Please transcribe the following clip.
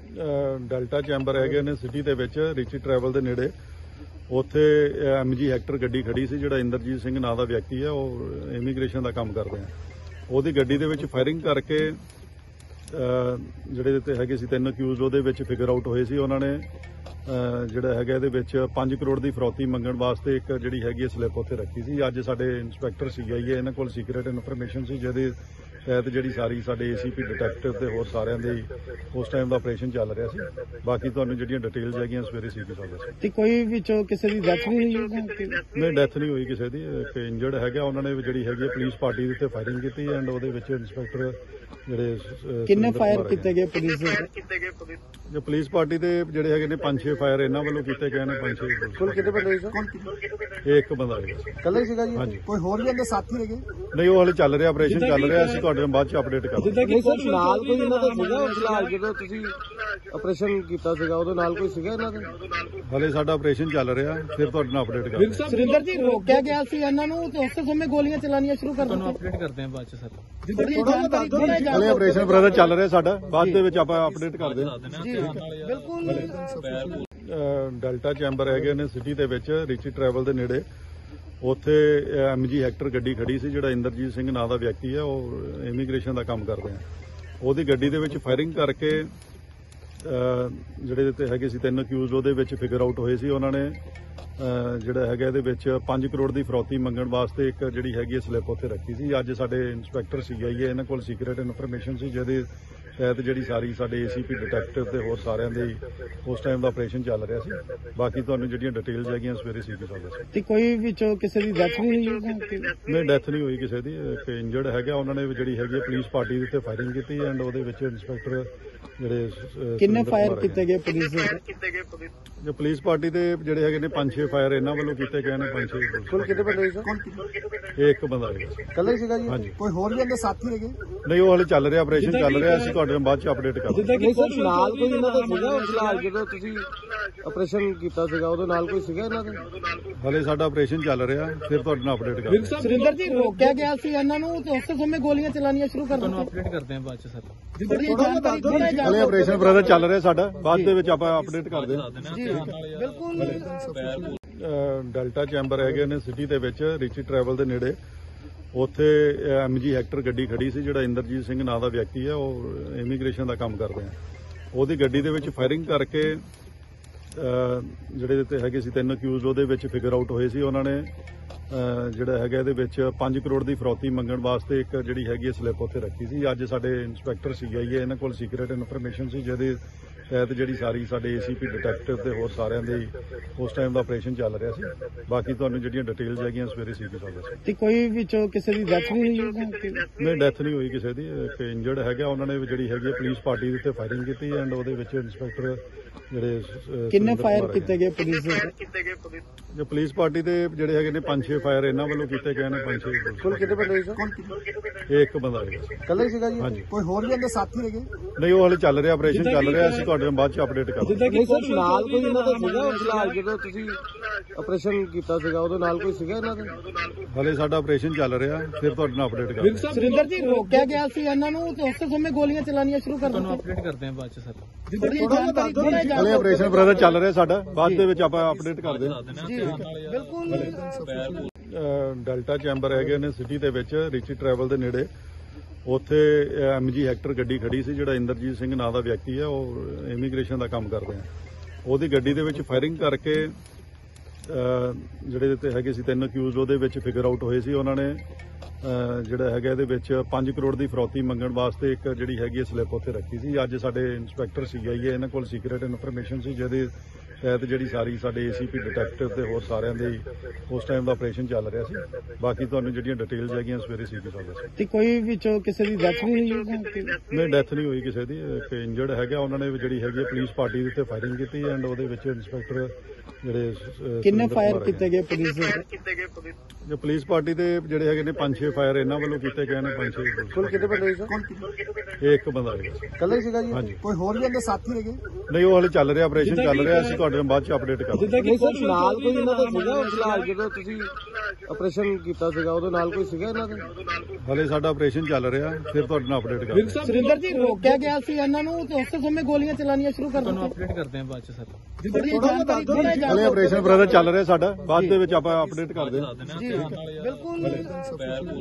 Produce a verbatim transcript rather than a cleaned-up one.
Delta chamber ਹੈਗੇ ਨੇ city ਦੇ ਵਿੱਚ ਰਿਚੀ ਟਰੈਵਲ ਦੇ ਨੇੜੇ। ਉੱਥੇ ਐਮਜੀ ਹੈਕਟਰ ਗੱਡੀ ਖੜੀ ਸੀ, ਜਿਹੜਾ ਇੰਦਰਜੀਤ ਸਿੰਘ ਨਾਂ ਦਾ ਵਿਅਕਤੀ ਹੈ, ਉਹ ਇਮੀਗ੍ਰੇਸ਼ਨ ਦਾ ਕੰਮ ਕਰਦੇ ਆ। ਉਹਦੀ ਗੱਡੀ ਦੇ ਵਿੱਚ ਫਾਇਰਿੰਗ ਕਰਕੇ ਜਿਹੜੇ ਦਿੱਤੇ ਹੈਗੇ ਸੀ ਤਿੰਨ ਅਕਿਊਜ਼ ਉਹਦੇ ਵਿੱਚ ਫਿਗਰ ਆਊਟ ਹੋਏ ਸੀ। ਉਹਨਾਂ ਨੇ ਜਿਹੜਾ ਹੈਗਾ ਇਹਦੇ ਵਿੱਚ ਪੰਜ ਕਰੋੜ ਦੀ ਫਰੌਤੀ ਮੰਗਣ ਵਾਸਤੇ ਇੱਕ ਜਿਹੜੀ ਹੈਗੀ ਸਲਿੱਪ ਉੱਥੇ ਰੱਖੀ ਸੀ। ਅੱਜ ਸਾਡੇ ਇੰਸਪੈਕਟਰ ਸੀਆਈਏ ਇਹਨਾਂ ਕੋਲ ਸੀਕ੍ਰੇਟ ਇਨਫੋਰਮੇਸ਼ਨ ਸੀ, ਜਿਹਦੇ ਤਹਿਤ ਜਿਹੜੀ ਸਾਰੀ ਸਾਡੇ ਏਸੀਪੀ ਡਿਟੈਕਟਿਵ ਤੇ ਹੋਰ ਸਾਰਿਆਂ ਦੇ ਉਸ ਟਾਈਮ ਦਾ ਆਪਰੇਸ਼ਨ ਚੱਲ ਰਿਹਾ ਸੀ। ਬਾਕੀ ਤੁਹਾਨੂੰ ਜਿਹੜੀਆਂ ਡਿਟੇਲਸ ਹੈਗੀਆਂ ਸਵੇਰੇ ਸੀਪੀ ਸਾਹਿਬ ਦੱਸੋ। ਤੇ ਕੋਈ ਵਿੱਚੋਂ ਕਿਸੇ ਦੀ ਡੈਥ ਨਹੀਂ ਹੋਈ? ਨਹੀਂ, ਡੈਥ ਨਹੀਂ ਹੋਈ ਕਿਸੇ ਦੀ। ਇੱਕ ਇੰਜਰਡ ਹੈਗਾ, ਉਹਨਾਂ ਨੇ ਜਿਹੜੀ ਹੈਗੀ ਪੁਲਿਸ ਪਾਰਟੀ ਦੇ ਉੱਤੇ ਫਾਇਰਿੰਗ ਕੀਤੀ ਐਂਡ ਉਹਦੇ ਵਿੱਚ ਇੰਸਪੈਕਟਰ ਜਿਹੜੇ ਕਿੰਨੇ ਫਾਇਰ ਕੀਤੇ ਗਏ ਪੁਲਿਸ ਦੇ? ਜੋ ਪੁਲਿਸ ਪਾਰਟੀ ਦੇ ਜਿਹੜੇ ਹੈਗੇ ਨੇ ਪੰਜ ਛੇ ਫਾਇਰ ਇਹਨਾਂ ਵੱਲੋਂ ਕੀਤੇ ਗਏ ਨੇ। ਪੰਜ ਛੇ ਕੁੱਲ ਕਿੰਨੇ ਬੰਦੇ ਸੀ? ਇਹ ਇੱਕ ਬੰਦਾ ਹੈਗਾ। ਕੱਲਾ ਹੀ ਸੀਗਾ ਜੀ? ਹਾਂਜੀ। ਕੋਈ ਹੋਰ ਵੀ ਇਹਦੇ ਸਾਥੀ ਹੈਗੇ? ਨਹੀਂ, ਉਹ ਹਾਲੇ ਚੱਲ ਰਿਹਾ, ਆਪਰੇਸ਼ਨ ਚੱਲ ਰਿਹਾ। ਅਸੀਂ ਤੁਹਾਡੇ ਬਾਅਦ ਚ ਅਪਡੇਟ ਕਰਾਂਗੇ। ਨਹੀਂ ਸਰ, ਨਾਲ ਕੋਈ ਇਹਨਾਂ ਦਾ ਸੀਗਾ ਫਿਲਹਾਲ ਜਦੋਂ ਤੁਸੀਂ ਆਪਰੇਸ਼ਨ ਕੀਤਾ ਸੀਗਾ ਉਦੋਂ ਨਾਲ ਕੋਈ ਸੀਗਾ ਇਹਨਾਂ ਦੇ? ਹਾਲੇ ਸਾਡਾ ਆਪਰੇਸ਼ਨ ਚੱਲ ਰਿਹਾ, ਫਿਰ ਤੁਹਾਡੇ ਨਾਲ ਅਪਡੇਟ ਕਰਾਂਗੇ। ਸੁਰਿੰਦਰ ਜੀ, ਰੋਕਿਆ ਗਿਆ ਸੀ ਇਹਨਾਂ ਨੂੰ ਤੇ ਉਸੇ ਸਮੇਂ ਗੋਲੀਆਂ ਚਲਾਉਣੀਆਂ ਸ਼ੁਰੂ ਕਰ ਦਿੱਤੀਆਂ। ਅਪਡੇਟ ਕਰਦੇ ਹਾਂ ਬਾਅਦ ਚ ਸਰ। ਹਾਲੇ ਆਪਰੇਸ਼ਨ ਬ੍ਰਦਰ ਚੱਲ ਰਿਹਾ ਸਾਡਾ, ਬਾਅਦ ਦੇ ਵਿੱਚ ਆਪਾਂ ਅਪਡੇਟ ਕਰਦੇ ਹਾਂ। ਜੀ ਬਿਲਕੁਲ। ਡੈਲਟਾ ਚੈਂਬਰ ਹੈਗੇ ਨੇ ਸਿਟੀ ਦੇ ਵਿੱਚ ਰਿਚੀ ਟਰੈਵਲ ਦੇ ਨੇੜੇ। ਉੱਥੇ ਐਮਜੀ ਹੈਕਟਰ ਗੱਡੀ ਖੜੀ ਸੀ, ਜਿਹੜਾ ਇੰਦਰਜੀਤ ਸਿੰਘ ਨਾਂ ਦਾ ਵਿਅਕਤੀ ਹੈ, ਉਹ ਇਮੀਗ੍ਰੇਸ਼ਨ ਦਾ ਕੰਮ ਕਰਦੇ ਆ। ਉਹਦੀ ਗੱਡੀ ਦੇ ਵਿੱਚ ਫਾਇਰਿੰਗ ਕਰਕੇ ਜਿਹੜੇ ਦਿੱਤੇ ਹੈਗੇ ਸੀ ਤਿੰਨ ਅਕਿਊਜ਼ ਉਹਦੇ ਵਿੱਚ ਫਿਗਰ ਆਊਟ ਹੋਏ ਸੀ। ਉਹਨਾਂ ਨੇ ਜਿਹੜਾ ਹੈਗਾ ਇਹਦੇ ਵਿੱਚ ਪੰਜ ਕਰੋੜ ਦੀ ਫਰੌਤੀ ਮੰਗਣ ਵਾਸਤੇ ਇੱਕ ਜਿਹੜੀ ਹੈਗੀ ਸਲਿੱਪ ਉੱਥੇ ਰੱਖੀ ਸੀ। ਅੱਜ ਸਾਡੇ ਇੰਸਪੈਕਟਰ ਸੀਆਈਏ ਇਹਨਾਂ ਕੋਲ ਸੀਕ੍ਰੇਟ ਇਨਫੋਰਮੇਸ਼ਨ ਸੀ, ਜਿਹਦੇ ਤਹਿਤ ਜਿਹੜੀ ਸਾਰੀ ਸਾਡੇ ਏਸੀਪੀ ਡਿਟੈਕਟਿਵ ਤੇ ਹੋਰ ਸਾਰਿਆਂ ਦੇ ਉਸ ਟਾਈਮ ਦਾ ਆਪਰੇਸ਼ਨ ਚੱਲ ਰਿਹਾ ਸੀ। ਬਾਕੀ ਤੁਹਾਨੂੰ ਜਿਹੜੀਆਂ ਡਿਟੇਲਸ ਹੈਗੀਆਂ ਸਵੇਰੇ ਸੀਪੀ ਸਾਹਿਬ ਦੱਸੋ। ਤੇ ਕੋਈ ਵਿੱਚੋਂ ਕਿਸੇ ਦੀ ਡੈਥ ਨਹੀਂ ਹੋਈ? ਨਹੀਂ, ਡੈਥ ਨਹੀਂ ਹੋਈ ਕਿਸੇ ਦੀ। ਇੱਕ ਇੰਜਰਡ ਹੈਗਾ, ਉਹਨਾਂ ਨੇ ਜਿਹੜੀ ਹੈਗੀ ਪੁਲਿਸ ਪਾਰਟੀ ਦੇ ਉੱਤੇ ਫਾਇਰਿੰਗ ਕੀਤੀ ਐਂਡ ਉਹਦੇ ਵਿੱਚ ਇੰਸਪੈਕਟਰ ਜਿਹੜੇ ਕਿੰਨੇ ਫਾਇਰ ਕੀਤੇ ਗਏ ਪੁਲਿਸ ਦੇ? ਜੋ ਪੁਲਿਸ ਪਾਰਟੀ ਦੇ ਜਿਹੜੇ ਹੈਗੇ ਨੇ ਪੰਜ ਛੇ ਫਾਇਰ ਇਹਨਾਂ ਵੱਲੋਂ ਕੀਤੇ ਗਏ ਨੇ। ਪੰਜ ਛੇ ਕੁੱਲ ਕਿੰਨੇ ਬੰਦੇ ਸੀ? ਇਹ ਇੱਕ ਬੰਦਾ ਹੈਗਾ। ਕੱਲਾ ਹੀ ਸੀਗਾ ਜੀ? ਹਾਂਜੀ। ਕੋਈ ਹੋਰ ਵੀ ਇਹਦੇ ਸਾਥੀ ਹੈਗੇ? ਨਹੀਂ, ਉਹ ਹਾਲੇ ਚੱਲ ਰਿਹਾ, ਆਪਰੇਸ਼ਨ ਚੱਲ ਰਿਹਾ। ਅਸੀਂ ਤੁਹਾਡੇ ਨਾਲ ਬਾਅਦ ਚ ਅਪਡੇਟ ਕਰਾਂਗੇ। ਨਹੀਂ ਸਰ, ਨਾਲ ਕੋਈ ਇਹਨਾਂ ਦਾ ਸੀਗਾ ਫਿਲਹਾਲ ਜਦੋਂ ਤੁਸੀਂ ਆਪਰੇਸ਼ਨ ਕੀਤਾ ਸੀਗਾ ਉਦੋਂ ਨਾਲ ਕੋਈ ਸੀਗਾ ਇਹਨਾਂ ਦੇ? ਹਾਲੇ ਸਾਡਾ ਆਪਰੇਸ਼ਨ ਚੱਲ ਰਿਹਾ, ਫਿਰ ਤੁਹਾਡੇ ਨਾਲ ਅਪਡੇਟ ਕਰਾਂਗੇ। ਸੁਰਿੰਦਰ ਜੀ, ਰੋਕਿਆ ਗਿਆ ਸੀ ਇਹਨਾਂ ਨੂੰ ਤੇ ਉਸੇ ਸਮੇਂ ਗੋਲੀਆਂ ਚਲਾਉਣੀਆਂ ਸ਼ੁਰੂ ਕਰ ਦਿੱਤੀਆਂ। ਅਪਡੇਟ ਕਰਦੇ ਹਾਂ ਬਾਅਦ ਚ ਸਰ। ਹਾਲੇ ਆਪਰੇਸ਼ਨ ਬ੍ਰਦਰ ਚੱਲ ਰਿਹਾ ਸਾਡਾ, ਬਾਅਦ ਦੇ ਵਿੱਚ ਆਪਾਂ ਅਪਡੇਟ ਕਰਦੇ ਹਾਂ। ਜੀ ਬਿਲਕੁਲ। ਡੈਲਟਾ ਚੈਂਬਰ ਹੈਗੇ ਨੇ ਸਿਟੀ ਦੇ ਵਿੱਚ ਰਿਚੀ ਟਰੈਵਲ ਦੇ ਨੇੜੇ। ਉੱਥੇ ਐਮਜੀ ਹੈਕਟਰ ਗੱਡੀ ਖੜੀ ਸੀ, ਜਿਹੜਾ ਇੰਦਰਜੀਤ ਸਿੰਘ ਨਾਂ ਦਾ ਵਿਅਕਤੀ ਹੈ, ਉਹ ਇਮੀਗ੍ਰੇਸ਼ਨ ਦਾ ਕੰਮ ਕਰਦੇ ਆ। ਉਹਦੀ ਗੱਡੀ ਦੇ ਵਿੱਚ ਫਾਇਰਿੰਗ ਕਰਕੇ ਜਿਹੜੇ ਦਿੱਤੇ ਹੈਗੇ ਸੀ ਤਿੰਨ ਅਕਿਊਜ਼ ਉਹਦੇ ਵਿੱਚ ਫਿਗਰ ਆਊਟ ਹੋਏ ਸੀ। ਉਹਨਾਂ ਨੇ ਜਿਹੜਾ ਹੈਗਾ ਇਹਦੇ ਵਿੱਚ ਪੰਜ ਕਰੋੜ ਦੀ ਫਰੌਤੀ ਮੰਗਣ ਵਾਸਤੇ ਇੱਕ ਜਿਹੜੀ ਹੈਗੀ ਸਲਿੱਪ ਉੱਥੇ ਰੱਖੀ ਸੀ। ਅੱਜ ਸਾਡੇ ਇੰਸਪੈਕਟਰ ਸੀਆਈਏ ਇਹਨਾਂ ਕੋਲ ਸੀਕ੍ਰੇਟ ਇਨਫੋਰਮੇਸ਼ਨ ਸੀ, ਜਿਹਦੇ ਤਹਿਤ ਜਿਹੜੀ ਸਾਰੀ ਸਾਡੇ ਏਸੀਪੀ ਡਿਟੈਕਟਿਵ ਤੇ ਹੋਰ ਸਾਰਿਆਂ ਦੇ ਉਸ ਟਾਈਮ ਦਾ ਆਪਰੇਸ਼ਨ ਚੱਲ ਰਿਹਾ ਸੀ। ਬਾਕੀ ਤੁਹਾਨੂੰ ਜਿਹੜੀਆਂ ਡਿਟੇਲਸ ਹੈਗੀਆਂ ਸਵੇਰੇ ਸੀਪੀ ਸਾਹਿਬ ਦੱਸੋ। ਤੇ ਕੋਈ ਵਿੱਚੋਂ ਕਿਸੇ ਦੀ ਡੈਥ ਨਹੀਂ ਹੋਈ? ਨਹੀਂ, ਡੈਥ ਨਹੀਂ ਹੋਈ ਕਿਸੇ ਦੀ। ਇੱਕ ਇੰਜਰਡ ਹੈਗਾ, ਉਹਨਾਂ ਨੇ ਜਿਹੜੀ ਹੈਗੀ ਪੁਲਿਸ ਪਾਰਟੀ ਦੇ ਉੱਤੇ ਫਾਇਰਿੰਗ ਕੀਤੀ ਐਂਡ ਉਹਦੇ ਵਿੱਚ ਇੰਸਪੈਕਟਰ ਜਿਹੜੇ ਕਿੰਨੇ ਫਾਇਰ ਕੀਤੇ ਗਏ ਪੁਲਿਸ ਦੇ? ਜੋ ਪੁਲਿਸ ਪਾਰਟੀ ਦੇ ਜਿਹੜੇ ਹੈਗੇ ਨੇ ਪੰਜ ਛੇ ਫਾਇਰ ਇਹਨਾਂ ਵੱਲੋਂ ਕੀਤੇ ਗਏ ਨੇ। ਪੰਜ ਛੇ ਕੁੱਲ ਕਿੰਨੇ ਬੰਦੇ ਸੀ? ਇਹ ਇੱਕ ਬੰਦਾ ਹੈਗਾ। ਕੱਲਾ ਹੀ ਸੀਗਾ ਜੀ? ਹਾਂਜੀ। ਕੋਈ ਹੋਰ ਵੀ ਇਹਦੇ ਸਾਥੀ ਹੈਗੇ? ਨਹੀਂ, ਉਹ ਹਾਲੇ ਚੱਲ ਰਿਹਾ, ਆਪਰੇਸ਼ਨ ਚੱਲ ਰਿਹਾ। ਅਸੀਂ ਤੁਹਾਡੇ ਨਾਲ ਬਾਅਦ ਚ ਅਪਡੇਟ ਕਰਾਂਗੇ। ਨਹੀਂ ਸਰ, ਨਾਲ ਕੋਈ ਇਹਨਾਂ ਦਾ ਸੀਗਾ ਫਿਲਹਾਲ ਜਦੋਂ ਤੁਸੀਂ ਆਪਰੇਸ਼ਨ ਕੀਤਾ ਸੀਗਾ ਉਦੋਂ ਨਾਲ ਕੋਈ ਸੀਗਾ ਇਹਨਾਂ ਦੇ? ਹਾਲੇ ਸਾਡਾ ਆਪਰੇਸ਼ਨ ਚੱਲ ਰਿਹਾ, ਫਿਰ ਤੁਹਾਡੇ ਨਾਲ ਅਪਡੇਟ ਕਰਾਂਗੇ। ਸੁਰਿੰਦਰ ਜੀ, ਰੋਕਿਆ ਗਿਆ ਸੀ ਇਹਨਾਂ ਨੂੰ ਤੇ ਉਸੇ ਸਮੇਂ ਗੋਲੀਆਂ ਚਲਾਉਣੀਆਂ ਸ਼ੁਰੂ ਕਰ ਦਿੱਤੀਆਂ। ਅਪਡੇਟ ਕਰਦੇ ਹਾਂ ਬਾਅਦ ਚ ਸਰ। ਹਾਲੇ ਆਪਰੇਸ਼ਨ ਬ੍ਰਦਰ ਚੱਲ ਰਿਹਾ ਸਾਡਾ, ਬਾਅਦ ਦੇ ਵਿੱਚ ਆਪਾਂ ਅਪਡੇਟ ਕਰਦੇ ਹਾਂ। ਜੀ ਬਿਲਕੁਲ। ਡੈਲਟਾ ਚੈਂਬਰ ਹੈਗੇ ਨੇ ਸਿਟੀ ਦੇ ਵਿੱਚ ਰਿਚੀ ਟਰੈਵਲ ਦੇ ਨੇੜੇ। ਉੱਥੇ ਐਮਜੀ ਹੈਕਟਰ ਗੱਡੀ ਖੜੀ ਸੀ, ਜਿਹੜਾ ਇੰਦਰਜੀਤ ਸਿੰਘ ਨਾਂ ਦਾ ਵਿਅਕਤੀ ਹੈ, ਉਹ ਇਮੀਗ੍ਰੇਸ਼ਨ ਦਾ ਕੰਮ ਕਰਦੇ ਆ। ਉਹਦੀ ਗੱਡੀ ਦੇ ਵਿੱਚ ਫਾਇਰਿੰਗ ਕਰਕੇ ਜਿਹੜੇ ਦਿੱਤੇ ਹੈਗੇ ਸੀ ਤਿੰਨ ਅਕਿਊਜ਼ ਉਹਦੇ ਵਿੱਚ ਫਿਗਰ ਆਊਟ ਹੋਏ ਸੀ। ਉਹਨਾਂ ਨੇ ਜਿਹੜਾ ਹੈਗਾ ਇਹਦੇ ਵਿੱਚ ਪੰਜ ਕਰੋੜ ਦੀ ਫਰੌਤੀ ਮੰਗਣ ਵਾਸਤੇ ਇੱਕ ਜਿਹੜੀ ਹੈਗੀ ਸਲਿੱਪ ਉੱਥੇ ਰੱਖੀ ਸੀ। ਅੱਜ ਸਾਡੇ ਇੰਸਪੈਕਟਰ ਸੀਆਈਏ ਇਹਨਾਂ ਕੋਲ ਸੀਕ੍ਰੇਟ ਇਨਫੋਰਮੇਸ਼ਨ ਸੀ, ਜਿਹਦੇ ਤਹਿਤ ਜਿਹੜੀ ਸਾਰੀ ਸਾਡੇ ਏਸੀਪੀ ਡਿਟੈਕਟਿਵ ਤੇ ਹੋਰ ਸਾਰਿਆਂ ਦੇ ਉਸ ਟਾਈਮ ਦਾ ਆਪਰੇਸ਼ਨ ਚੱਲ ਰਿਹਾ ਸੀ। ਬਾਕੀ ਤੁਹਾਨੂੰ ਜਿਹੜੀਆਂ ਡਿਟੇਲਸ ਹੈਗੀਆਂ ਸਵੇਰੇ ਸੀਪੀ ਸਾਹਿਬ ਦੱਸੋ। ਤੇ ਕੋਈ ਵਿੱਚੋਂ ਕਿਸੇ ਦੀ ਡੈਥ ਨਹੀਂ ਹੋਈ? ਨਹੀਂ, ਡੈਥ ਨਹੀਂ ਹੋਈ ਕਿਸੇ ਦੀ। ਇੱਕ ਇੰਜਰਡ ਹੈਗਾ, ਉਹਨਾਂ ਨੇ ਜਿਹੜੀ ਹੈਗੀ ਪੁਲਿਸ ਪਾਰਟੀ ਦੇ ਉੱਤੇ ਫਾਇਰਿੰਗ ਕੀਤੀ ਐਂਡ ਉਹਦੇ ਵਿੱਚ ਇੰਸਪੈਕਟਰ ਜਿਹੜੇ ਕਿੰਨੇ ਫਾਇਰ ਕੀਤੇ ਗਏ ਪੁਲਿਸ ਦੇ? ਜੋ ਪੁਲਿਸ ਪਾਰਟੀ ਦੇ ਜਿਹੜੇ ਹੈਗੇ ਨੇ ਪੰਜ ਛੇ ਫਾਇਰ ਇਹਨਾਂ ਵੱਲੋਂ ਕੀਤੇ ਗਏ ਨੇ। ਪੰਜ ਛੇ ਕੁੱਲ ਕਿੰਨੇ ਬੰਦੇ ਸੀ? ਇਹ ਇੱਕ ਬੰਦਾ ਹੈਗਾ। ਕੱਲਾ ਹੀ ਸੀਗਾ ਜੀ? ਹਾਂਜੀ। ਕੋਈ ਹੋਰ ਵੀ ਇਹਦੇ ਸਾਥੀ ਹੈਗੇ? ਨਹੀਂ ਉਹ ਹਲੇ ਚੱਲ ਰਿਹਾ, ਆਪਰੇਸ਼ਨ ਚੱਲ ਰਿਹਾ, ਅਸੀਂ ਤੁਹਾਡੇ ਨਾਲ ਬਾਅਦ ਚ ਅਪਡੇਟ ਕਰਾਂਗੇ। ਨਹੀਂ ਸਰ, ਨਾਲ ਕੋਈ ਇਹਨਾਂ ਦਾ ਸੀਗਾ ਫਿਲਹਾਲ ਜਦੋਂ ਤੁਸੀਂ ਆਪਰੇਸ਼ਨ ਕੀਤਾ ਸੀਗਾ ਉਹਦੇ ਨਾਲ ਕੋਈ ਸੀਗਾ ਇਹਨਾਂ ਦਾ? ਹਲੇ ਸਾਡਾ ਆਪਰੇਸ਼ਨ ਚੱਲ ਰਿਹਾ, ਫਿਰ ਤੁਹਾਡੇ ਨਾਲ ਅਪਡੇਟ ਕਰਾਂਗੇ। ਸੁਰਿੰਦਰ ਜੀ, ਰੋਕਿਆ ਗਿਆ ਸੀ ਇਹਨਾਂ ਨੂੰ ਤੇ ਉਸੇ ਸਮੇਂ ਗੋਲੀਆਂ ਚਲਾਉਣੀਆਂ ਸ਼ੁਰੂ ਕਰ ਤੁਹਾਨੂੰ ਦਿੱਤੀਆਂ। ਅਪਡੇਟ ਕਰਦੇ ਹਾਂ ਬਾਅਦ ਚ ਸਰ। ਥੋੜੀ ਜਾਣਕਾਰੀ ਥੋੜਾ ਹਲੇ ਜਾਣਕਾਰੀ ਆਪਰੇਸ਼ਨ ਬ੍ਰਦਰ ਚੱਲ ਰਿਹਾ ਸਾਡਾ, ਬਾਅਦ ਦੇ ਵਿੱਚ ਆਪਾਂ ਅਪਡੇਟ ਕਰਦੇ ਹਾਂ। ਜੀ ਬਿਲਕੁਲ।